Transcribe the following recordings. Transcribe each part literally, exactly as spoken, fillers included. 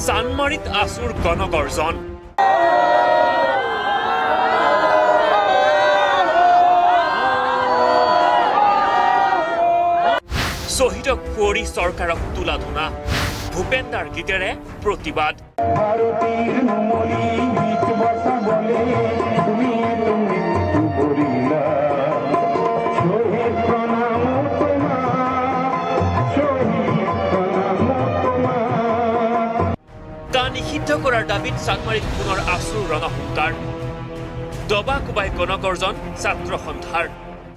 চানমাৰীত আছুৰ গণগৰ্জন শহীদক কুঁৱৰী চৰকাৰক তোলা ধুনা ভূপেন্দাৰ গীতেৰে প্ৰতিবাদ তা নিষিদ্ধ কৰাৰ দাবীত চানমাৰীত পুনৰ আছুৰ ৰণসংকাৰ দবা কোবাই গণগৰ্জন ছাত্ৰ সন্থাৰ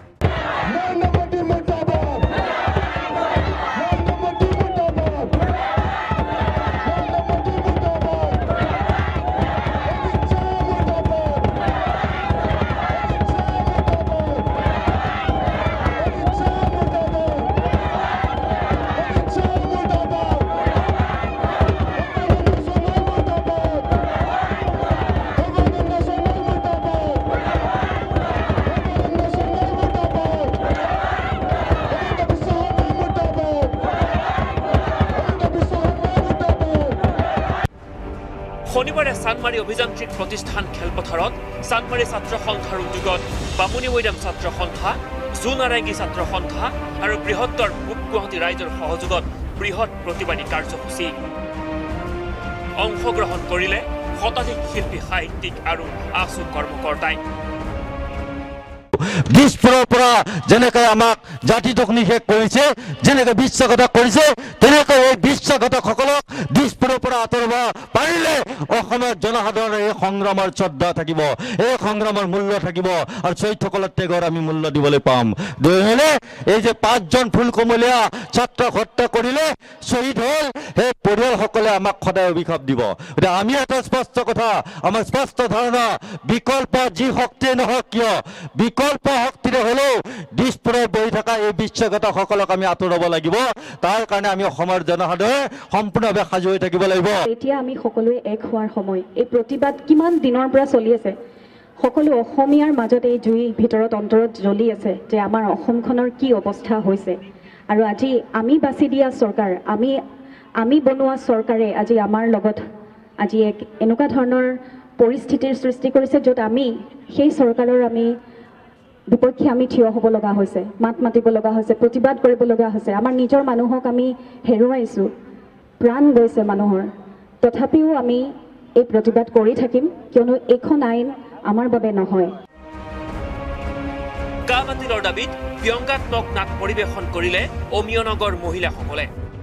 শনিবাৰে চানমাৰী অভিযান্ত্ৰিক প্ৰতিষ্ঠান খেলপথাৰত চানমাৰী ছাত্ৰ সন্থাৰ উদ্যোগত বামুণী মৈদাম ছাত্ৰ সন্থা জুনাৰেংগী ছাত্ৰ সন্থা আৰু বৃহত্তৰ পূব গুৱাহাটী ৰাইজৰ সহযোগত বৃহৎ প্ৰতিবাদী কাৰ্যসূচী অংশগ্ৰহণ কৰিলে শতাধিক শিল্পী সাহিত্যিক আৰু আছু কৰ্মকৰ্তাই দিছপুৰৰ পৰা যেনেকৈ আমাক জাতিটোক নিষেধ কৰিছে যেনেকৈ বিশ্বাসঘাতক কৰিছে তেনেকৈ এই বিশ্বাসঘাতকসকলক দিছপুৰৰ পৰা আঁতৰাব পাৰিলে অসমৰ জনসাধাৰণৰ এই সংগ্ৰামৰ শ্ৰদ্ধা থাকিব এই সংগ্ৰামৰ মূল্য থাকিব আৰু শ্বহীদসকলৰ ত্যাগৰ আমি মূল্য দিবলৈ পাম নহ'লে এই যে পাঁচজন ফুলকমলীয়া ছাত্ৰক হত্যা কৰিলে শ্বহীদ হ'ল সেই পৰিয়ালসকলে আমাক সদায় অভিশাপ দিব গতিকে আমি এটা স্পষ্ট কথা আমাৰ স্পষ্ট ধাৰণা বিকল্প যি শক্তিয়ে নহওক কিয় বিকল্প শক্তিৰে হ'লেও দিছপুৰত বহি থকা এই বিশ্বাসঘাতকসকলক আমি আঁতৰাব লাগিব তাৰ কাৰণে আমি অসমৰ জনসাধাৰণে সম্পূৰ্ণভাৱে সাজু হৈ থাকিব লাগিব এতিয়া আমি সকলোৱে এক হোৱাৰ সময় এই প্ৰতিবাদ কিমান দিনৰ পৰা চলি আছে সকলো অসমীয়াৰ মাজত এই জুই ভিতৰত অন্তৰত জ্বলি আছে যে আমাৰ অসমখনৰ কি অৱস্থা হৈছে আৰু আজি আমি বাছি দিয়া চৰকাৰ আমি আমি বনোৱা চৰকাৰে আজি আমাৰ লগত আজি এক এনেকুৱা ধৰণৰ পৰিস্থিতিৰ সৃষ্টি কৰিছে য'ত আমি সেই চৰকাৰৰ আমি বিপক্ষে আমি থিয় হ'ব লগা হৈছে মাত মাতিব লগা হৈছে প্ৰতিবাদ কৰিব লগা হৈছে আমাৰ নিজৰ মানুহক আমি হেৰুৱাইছোঁ প্ৰাণ গৈছে মানুহৰ তথাপিও আমি এই প্ৰতিবাদ কৰি থাকিম কিয়নো এইখন আইন আমাৰ বাবে নহয় কাবাতিলৰ দাবীত ব্যংগাত্মক নাট পৰিৱেশন কৰিলে অমিয়নগৰ মহিলাসকলে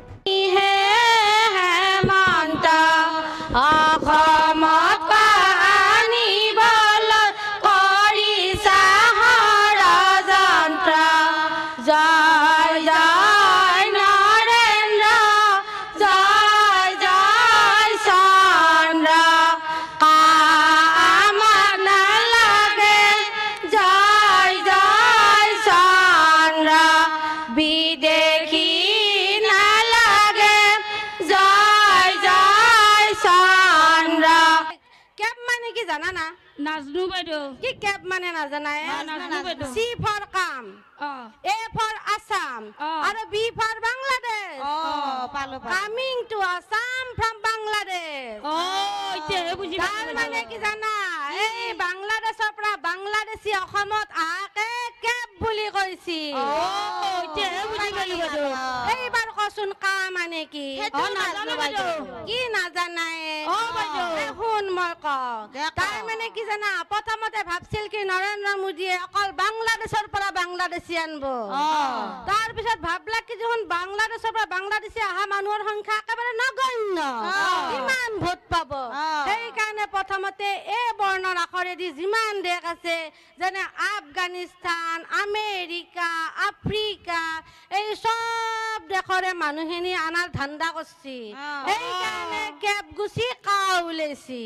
নাজনু বাইদেউ কি কেব মানে নাজানাই নাজনু বাইদেউ সি ফৰ কাম এ ফৰ আসাম আৰু বি ফৰ বাংলাদেশ অ পালো পালো coming to Assam from Bangladesh অ ইতে বুজি তাৰ মানে কি জানা এই বাংলাদেশৰ পৰা বাংলাদেশী অসমত আকে কেব বুলি কৈছি অ ইতে বুজি পালো বাইদেউ এইবাৰ কচোন কা মানে কি অ নাজানো বাইদেউ কি নাজানাই অ বাইদেউ শুন মই ক তাৰ মানে কি জানা প্ৰথমতে ভাবছিল কি নৰেন্দ্ৰ মোদীয়ে অকল বাংলাদেশৰ পৰা বাংলাদেশী আনব তাৰ পিছত ভাবলা কি যখন বাংলাদেশৰ পৰা বাংলাদেশী আহা মানুহৰ সংখ্যা একেবাৰে নগণ্য ইমান ভোট পাব সেই কাৰণে প্ৰথমতে এই বৰ্ণৰ আখৰেদি যিমান দেশ আছে যেনে আফগানিস্তান আমেৰিকা আফ্ৰিকা এই সব দেশৰে মানুহখিনি আনাৰ ধান্দা কৰছি সেই কাৰণে কেব গুছি কা ওলাইছি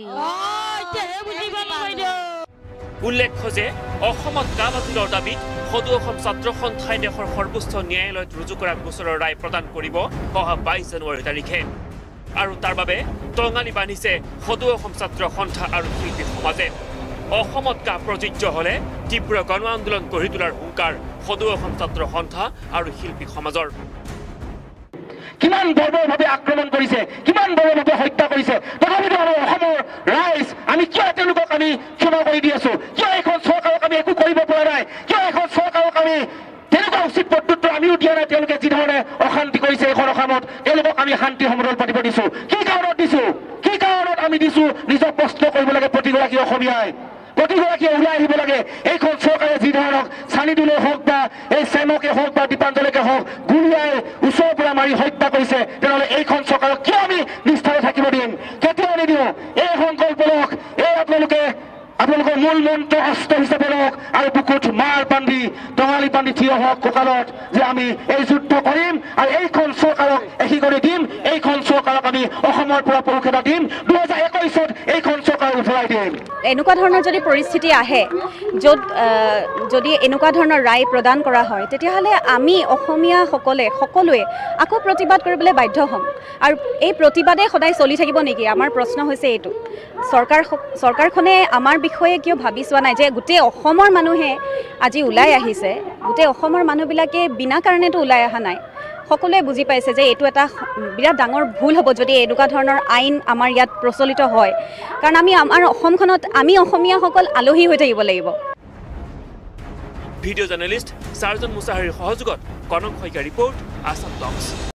উল্লেখ্য যে অসমত কাবাতিলৰ দাবীত সদৌ অসম ছাত্ৰ সন্থাই দেশৰ সৰ্বোচ্চ ন্যায়ালয়ত ৰুজু কৰা গোচৰৰ ৰায় প্ৰদান কৰিব অহা বাইছ জানুৱাৰী তাৰিখে আৰু তাৰ বাবে টঙালি বান্ধিছে সদৌ অসম ছাত্ৰ সন্থা আৰু শিল্পী সমাজে অসমত কা প্ৰযোজ্য হলে তীব্ৰ গণ আন্দোলন গঢ়ি তোলাৰ হুংকাৰ সদৌ অসম ছাত্ৰ সন্থা আৰু শিল্পী সমাজৰ কিমান বৰ্বৰভাৱে আক্ৰমণ কৰিছে, কিমান বৰ্বৰভাৱে হত্যা কৰিছে, তথাপিতো আমাৰ অসমৰ ৰাইজ আমি কিয় তেওঁলোকক আমি ক্ষমা কৰি দি আছো? কিয় এখন চৰকাৰক আমি একো কৰিব পৰা নাই? কিয় এখন চৰকাৰক আমি তেনেকুৱা উচিত প্ৰত্যুত্তৰ আমিও দিয়া নাই? তেওঁলোকে যি ধৰণে অশান্তি কৰিছে এইখন অসমত, তেওঁলোকক আমি শান্তি সমদল পাতিব দিছো। কি কাৰণত দিছো? কি কাৰণত আমি দিছো? নিজক প্ৰশ্ন কৰিব লাগে প্ৰতিগৰাকী অসমীয়াই, প্ৰতিগৰাকীয়ে ওলাই আহিব লাগে। এইখন চৰকাৰে যি ধৰণক চানিদুলে হওক বা এই চেমকে হওক বা দীপাঞ্জলিকে হওক গুলিয়াই ওচৰৰ পৰা মাৰি হত্যা কৰিছে, তেনেহ'লে এইখন চৰকাৰক কিয় আমি নিষ্ঠাৰে থাকিব দিম? কেতিয়াও নিদিওঁ। এই সংকল্প লওক, এই আপোনালোকে আপোনালোকৰ মূল মন্ত্ৰ অস্ত্ৰ হিচাপে লওক আৰু বুকুত মাৰ বান্ধি টঙালি বান্ধি থিয় হওক কঁকালত, যে আমি এই যুদ্ধ কৰিম আৰু এইখন চৰকাৰক এশী কৰি দিম। এইখন চৰকাৰক আমি অসমৰ পৰা পৰুষেতা দিম। দুহেজাৰ একৈছত এইখন চৰকাৰ উঠৰাই দিম। এনেকুৱা ধৰণৰ যদি পৰিস্থিতি আহে য'ত যদি এনেকুৱা ধৰণৰ ৰায় প্ৰদান কৰা হয়, তেতিয়াহ'লে আমি অসমীয়াসকলে সকলোৱে আকৌ প্ৰতিবাদ কৰিবলৈ বাধ্য হ'ম। আৰু এই প্ৰতিবাদে সদায় চলি থাকিব নেকি? আমাৰ প্ৰশ্ন হৈছে এইটো। চৰকাৰ চৰকাৰখনে আমাৰ বিষয়ে কিয় ভাবি চোৱা নাই যে গোটেই অসমৰ মানুহে আজি ওলাই আহিছে, গোটেই অসমৰ মানুহবিলাকে বিনা কাৰণেতো ওলাই অহা নাই। সকলোৱে বুজি পাইছে যে এইটো এটা বিৰাট ডাঙৰ ভুল হ'ব যদি এনেকুৱা ধৰণৰ আইন আমাৰ ইয়াত প্ৰচলিত হয়, কাৰণ আমি আমাৰ অসমখনত আমি অসমীয়াসকল আলহী হৈ থাকিব লাগিব। ভিডিঅ' জাৰ্নেলিষ্ট চাৰ্জন মুছাহাৰীৰ সহযোগত কনক শইকীয়া ৰিপৰ্ট, আছাম টক্স।